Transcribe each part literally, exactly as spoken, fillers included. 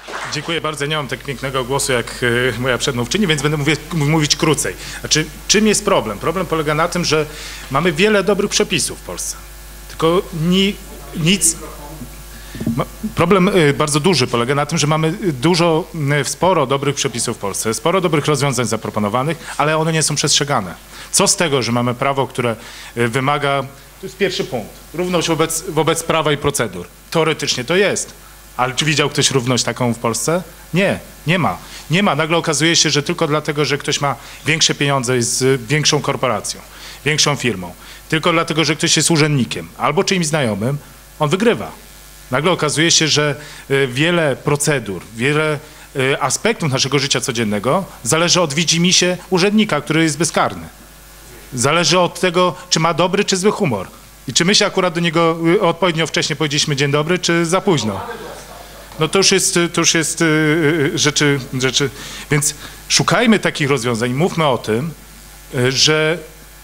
Dziękuję bardzo. Nie mam tak pięknego głosu jak y, moja przedmówczyni, więc będę mówić, mówić krócej. Znaczy, czym jest problem? Problem polega na tym, że mamy wiele dobrych przepisów w Polsce. Tylko ni, nic... Ma, problem y, bardzo duży polega na tym, że mamy dużo, y, sporo dobrych przepisów w Polsce, sporo dobrych rozwiązań zaproponowanych, ale one nie są przestrzegane. Co z tego, że mamy prawo, które y, wymaga... To jest pierwszy punkt. Równość wobec, wobec prawa i procedur. Teoretycznie to jest. Ale czy widział ktoś równość taką w Polsce? Nie, nie ma. Nie ma. Nagle okazuje się, że tylko dlatego, że ktoś ma większe pieniądze, jest większą korporacją, większą firmą, tylko dlatego, że ktoś jest urzędnikiem albo czyimś znajomym, on wygrywa. Nagle okazuje się, że wiele procedur, wiele aspektów naszego życia codziennego zależy od widzimisię urzędnika, który jest bezkarny. Zależy od tego, czy ma dobry, czy zły humor. I czy my się akurat do niego odpowiednio wcześnie powiedzieliśmy dzień dobry, czy za późno. No to już jest, to już jest yy, rzeczy, rzeczy, więc szukajmy takich rozwiązań, mówmy o tym, yy, że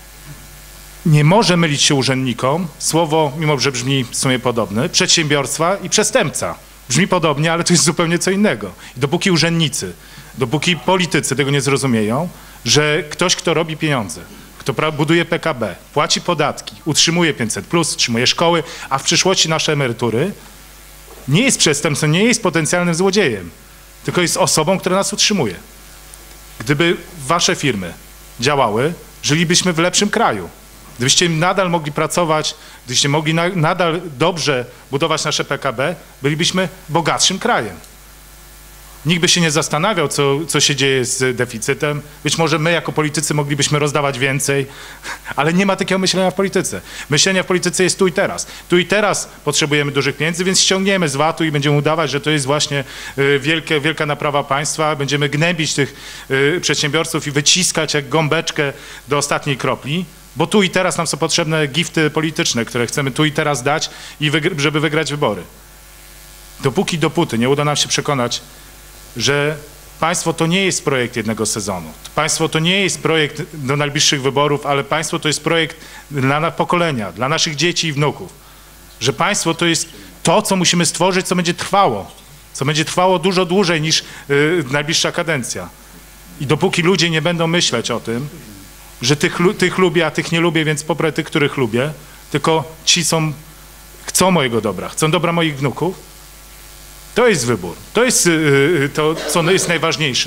nie może mylić się urzędnikom słowo, mimo że brzmi w sumie podobne, przedsiębiorstwa i przestępca. Brzmi podobnie, ale to jest zupełnie co innego. I dopóki urzędnicy, dopóki politycy tego nie zrozumieją, że ktoś, kto robi pieniądze, kto buduje P K B, płaci podatki, utrzymuje pięćset plus, utrzymuje szkoły, a w przyszłości nasze emerytury, nie jest przestępcą, nie jest potencjalnym złodziejem, tylko jest osobą, która nas utrzymuje. Gdyby wasze firmy działały, żylibyśmy w lepszym kraju. Gdybyście nadal mogli pracować, gdybyście mogli na, nadal dobrze budować nasze P K B, bylibyśmy bogatszym krajem. Nikt by się nie zastanawiał, co, co się dzieje z deficytem. Być może my jako politycy moglibyśmy rozdawać więcej, ale nie ma takiego myślenia w polityce. Myślenia w polityce jest tu i teraz. Tu i teraz potrzebujemy dużych pieniędzy, więc ściągniemy z VAT-u i będziemy udawać, że to jest właśnie y, wielkie, wielka naprawa państwa. Będziemy gnębić tych y, przedsiębiorców i wyciskać jak gąbeczkę do ostatniej kropli, bo tu i teraz nam są potrzebne gifty polityczne, które chcemy tu i teraz dać, i wygr- żeby wygrać wybory. Dopóki, dopóty nie uda nam się przekonać, że państwo to nie jest projekt jednego sezonu. Państwo to nie jest projekt do najbliższych wyborów, ale państwo to jest projekt dla pokolenia, dla naszych dzieci i wnuków. Że państwo to jest to, co musimy stworzyć, co będzie trwało. Co będzie trwało dużo dłużej niż yy, najbliższa kadencja. I dopóki ludzie nie będą myśleć o tym, że tych, tych lubię, a tych nie lubię, więc poprę tych, których lubię, tylko ci są, chcą mojego dobra, chcą dobra moich wnuków, to jest wybór. To jest yy, to, co jest najważniejsze.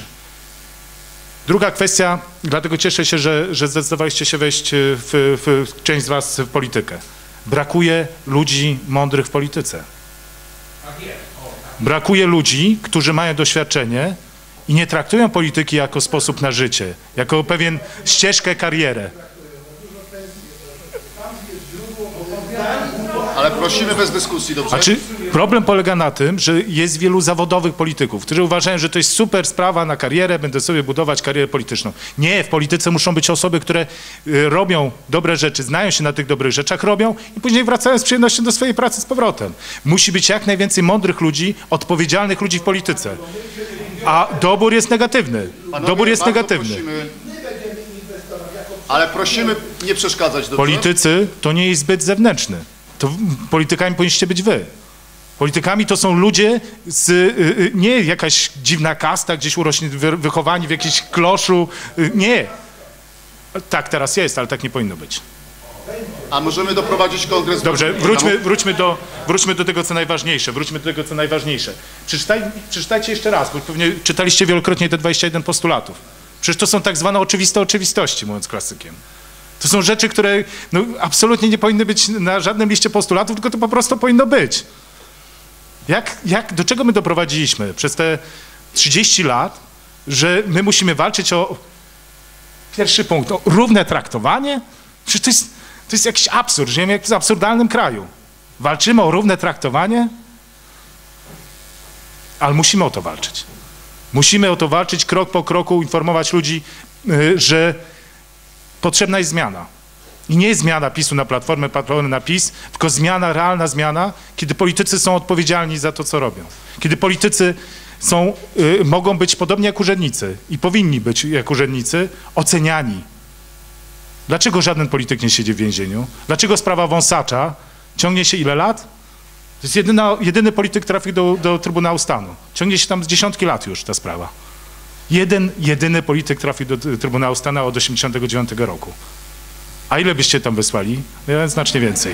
Druga kwestia, dlatego cieszę się, że, że zdecydowaliście się wejść w, w część z was w politykę. Brakuje ludzi mądrych w polityce. Brakuje ludzi, którzy mają doświadczenie i nie traktują polityki jako sposób na życie, jako pewien ścieżkę, karierę. Ale prosimy bez dyskusji, dobrze? Znaczy, problem polega na tym, że jest wielu zawodowych polityków, którzy uważają, że to jest super sprawa na karierę, będę sobie budować karierę polityczną. Nie, w polityce muszą być osoby, które y, robią dobre rzeczy, znają się na tych dobrych rzeczach, robią i później wracają z przyjemnością do swojej pracy z powrotem. Musi być jak najwięcej mądrych ludzi, odpowiedzialnych ludzi w polityce. A dobór jest negatywny. Panowie, dobór jest bardzo negatywny. Prosimy, ale prosimy nie przeszkadzać, dobrze? Politycy to nie jest zbyt zewnętrzny. To politykami powinniście być wy. Politykami to są ludzie z, y, nie jakaś dziwna kasta, gdzieś urośnie, wy, wychowani w jakimś kloszu. Y, nie. Tak teraz jest, ale tak nie powinno być. A możemy doprowadzić kongres... Dobrze, wróćmy, wróćmy, do, wróćmy do tego, co najważniejsze. Wróćmy do tego, co najważniejsze. Przeczytaj, przeczytajcie jeszcze raz, bo pewnie czytaliście wielokrotnie te dwadzieścia jeden postulatów. Przecież to są tak zwane oczywiste oczywistości, mówiąc klasykiem. To są rzeczy, które no, absolutnie nie powinny być na żadnym liście postulatów, tylko to po prostu powinno być. Jak, jak, do czego my doprowadziliśmy przez te trzydzieści lat, że my musimy walczyć o pierwszy punkt, o równe traktowanie? Przecież to jest, to jest jakiś absurd, żyjemy jak w absurdalnym kraju. Walczymy o równe traktowanie, ale musimy o to walczyć. Musimy o to walczyć, krok po kroku, informować ludzi, yy, że potrzebna jest zmiana. I nie jest zmiana PiSu na Platformę, Platformy na PiS, tylko zmiana, realna zmiana, kiedy politycy są odpowiedzialni za to, co robią. Kiedy politycy są, y, mogą być podobnie jak urzędnicy i powinni być jak urzędnicy oceniani. Dlaczego żaden polityk nie siedzi w więzieniu? Dlaczego sprawa Wąsacza ciągnie się ile lat? To jest jedyna, jedyny polityk trafił do, do Trybunału Stanu. Ciągnie się tam z dziesiątki lat już ta sprawa. Jeden, jedyny polityk trafił do Trybunału Stanu od osiemdziesiątego dziewiątego roku. A ile byście tam wysłali? Ja, znacznie więcej.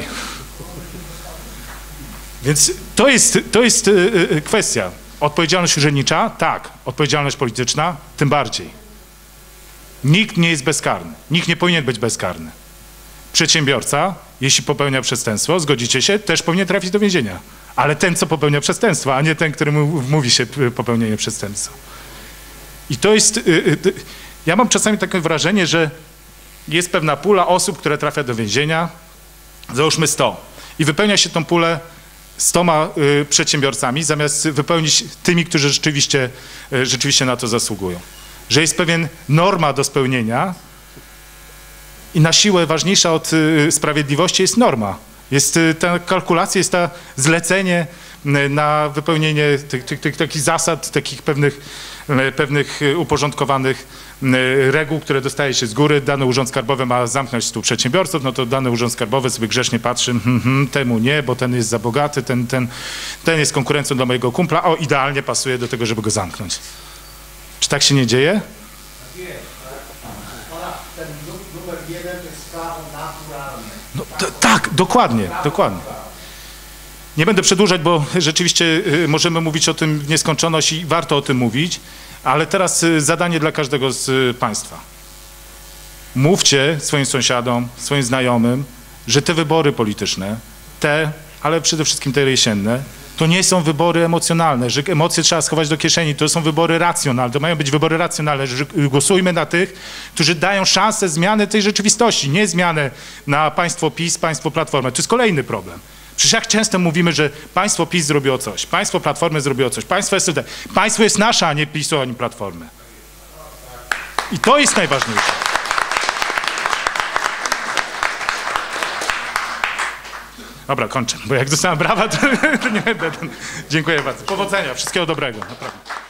Więc to jest, to jest yy, kwestia. Odpowiedzialność urzędnicza? Tak. Odpowiedzialność polityczna? Tym bardziej. Nikt nie jest bezkarny. Nikt nie powinien być bezkarny. Przedsiębiorca, jeśli popełnia przestępstwo, zgodzicie się, też powinien trafić do więzienia. Ale ten, co popełnia przestępstwo, a nie ten, któremu mówi się popełnienie przestępstwa. I to jest... Ja mam czasami takie wrażenie, że jest pewna pula osób, które trafia do więzienia, załóżmy sto, i wypełnia się tą pulę stoma przedsiębiorcami, zamiast wypełnić tymi, którzy rzeczywiście, rzeczywiście na to zasługują. Że jest pewien norma do spełnienia, i na siłę ważniejsza od y, sprawiedliwości jest norma. Jest y, ta kalkulacja, jest to zlecenie y, na wypełnienie tych, tych, tych takich zasad, takich pewnych, y, pewnych y, uporządkowanych y, reguł, które dostaje się z góry. Dany urząd skarbowy ma zamknąć stu przedsiębiorców, no to dany urząd skarbowy sobie grzecznie patrzy, hm, hm, temu nie, bo ten jest za bogaty, ten, ten, ten jest konkurencją dla mojego kumpla, o, idealnie pasuje do tego, żeby go zamknąć. Czy tak się nie dzieje? Ten numer jeden to jest prawo naturalne. No, to, tak, dokładnie, dokładnie. Nie będę przedłużać, bo rzeczywiście y, możemy mówić o tym w nieskończoność i warto o tym mówić, ale teraz y, zadanie dla każdego z y, Państwa. Mówcie swoim sąsiadom, swoim znajomym, że te wybory polityczne, te, ale przede wszystkim te jesienne, to nie są wybory emocjonalne, że emocje trzeba schować do kieszeni, to są wybory racjonalne, to mają być wybory racjonalne, że głosujmy na tych, którzy dają szansę zmiany tej rzeczywistości, nie zmianę na państwo PiS, państwo Platformę. To jest kolejny problem. Przecież jak często mówimy, że państwo PiS zrobiło coś, państwo Platformy zrobiło coś, państwo S L D, państwo jest nasze, a nie PiSu, ani Platformy. I to jest najważniejsze. Dobra, kończę, bo jak dostałem brawa, to, to nie będę. Dziękuję bardzo. Powodzenia, wszystkiego dobrego. Naprawdę.